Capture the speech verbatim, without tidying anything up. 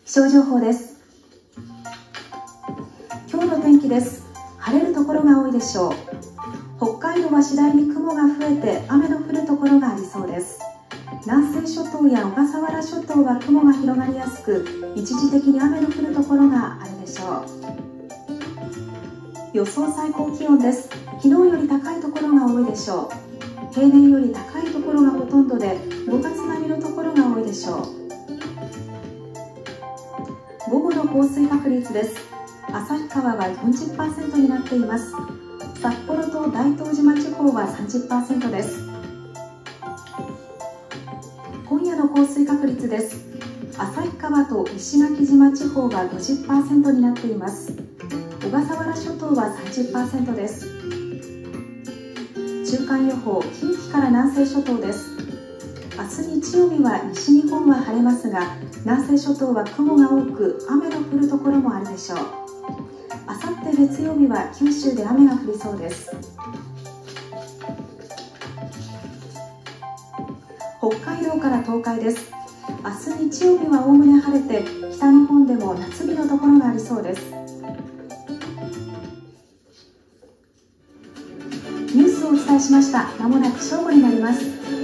気象情報です。今日の天気です。晴れるところが多いでしょう。北海道は次第に雲が増えて雨の降るところがありそうです。南西諸島や小笠原諸島は雲が広がりやすく、一時的に雨の降るところがあるでしょう。予想最高気温です。昨日より高いところが多いでしょう。平年より高いところがほとんどで、ごがつ並みのところが多いでしょう。午後の降水確率です。旭川は よんじゅっパーセント になっています。札幌と大東島地方は さんじゅっパーセント です。今夜の降水確率です。旭川と石垣島地方は ごじゅっパーセント になっています。小笠原諸島は さんじゅっパーセント です。週間予報、近畿から南西諸島です。明日日曜日は西日本は晴れますが、南西諸島は雲が多く雨の降るところもあるでしょう。あさって月曜日は九州で雨が降りそうです。北海道から東海です。明日日曜日はおおむね晴れて、北日本でも夏日のところがありそうです。ニュースをお伝えしました。まもなく正午になります。